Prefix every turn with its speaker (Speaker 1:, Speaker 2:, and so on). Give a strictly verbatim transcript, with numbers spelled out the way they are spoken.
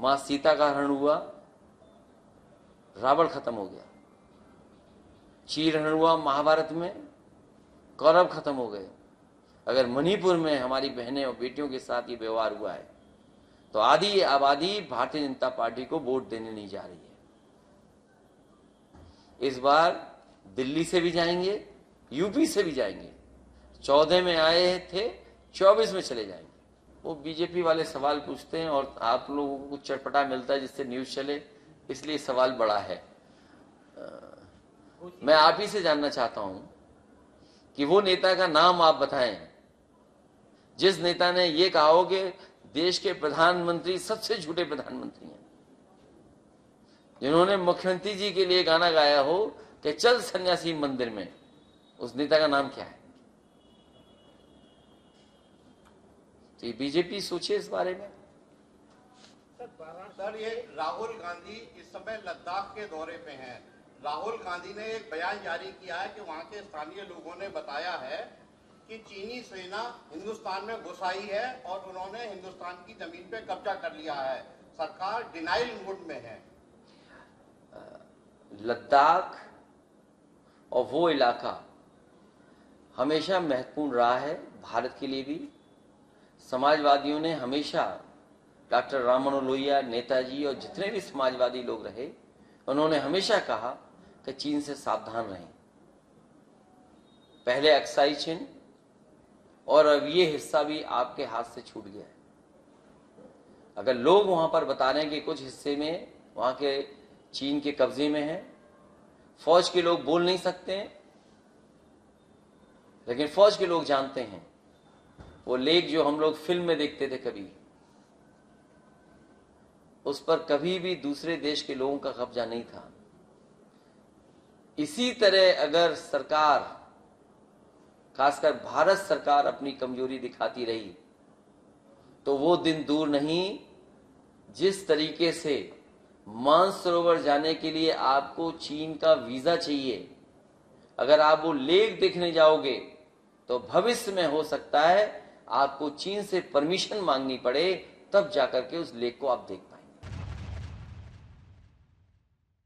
Speaker 1: मां सीता का हरण हुआ, रावण खत्म हो गया। चीर हरण हुआ महाभारत में, कौरव खत्म हो गए। अगर मणिपुर में हमारी बहनें और बेटियों के साथ ये व्यवहार हुआ है तो आधी आबादी भारतीय जनता पार्टी को वोट देने नहीं जा रही है। इस बार दिल्ली से भी जाएंगे, यूपी से भी जाएंगे। चौदह में आए थे, चौबीस में चले जाएंगे। वो बीजेपी वाले सवाल पूछते हैं और आप लोगों को कुछ चटपटा मिलता है जिससे न्यूज चले, इसलिए सवाल बड़ा है। आ, मैं आप ही से जानना चाहता हूं कि वो नेता का नाम आप बताएं जिस नेता ने ये कहा हो कि देश के प्रधानमंत्री सबसे झूठे प्रधानमंत्री हैं, जिन्होंने मुख्यमंत्री जी के लिए गाना गाया हो कि चल सन्यासी मंदिर में। उस नेता का नाम क्या है? तो ये बीजेपी सोचे इस बारे में।
Speaker 2: सर, ये राहुल गांधी इस समय लद्दाख के दौरे पे हैं। राहुल गांधी ने एक बयान जारी किया है कि वहां के स्थानीय लोगों ने बताया है कि चीनी सेना हिंदुस्तान में घुस आई है और उन्होंने हिंदुस्तान की जमीन पे कब्जा कर लिया है। सरकार डिनाइल मोड में है।
Speaker 1: लद्दाख और वो इलाका हमेशा महत्वपूर्ण रहा है भारत के लिए भी। समाजवादियों ने हमेशा, डॉक्टर राम मनोहर लोहिया, नेताजी और जितने भी समाजवादी लोग रहे, उन्होंने हमेशा कहा कि चीन से सावधान रहें। पहले अक्साई चिन और अब ये हिस्सा भी आपके हाथ से छूट गया है। अगर लोग वहां पर बता रहे हैं कि कुछ हिस्से में वहां के चीन के कब्जे में है, फौज के लोग बोल नहीं सकते हैं, लेकिन फौज के लोग जानते हैं वो लेक जो हम लोग फिल्म में देखते थे कभी, उस पर कभी भी दूसरे देश के लोगों का कब्जा नहीं था। इसी तरह अगर सरकार, खासकर भारत सरकार, अपनी कमजोरी दिखाती रही तो वो दिन दूर नहीं जिस तरीके से मानसरोवर जाने के लिए आपको चीन का वीजा चाहिए, अगर आप वो लेक देखने जाओगे तो भविष्य में हो सकता है आपको चीन से परमिशन मांगनी पड़े, तब जाकर के उस लेक को आप देखते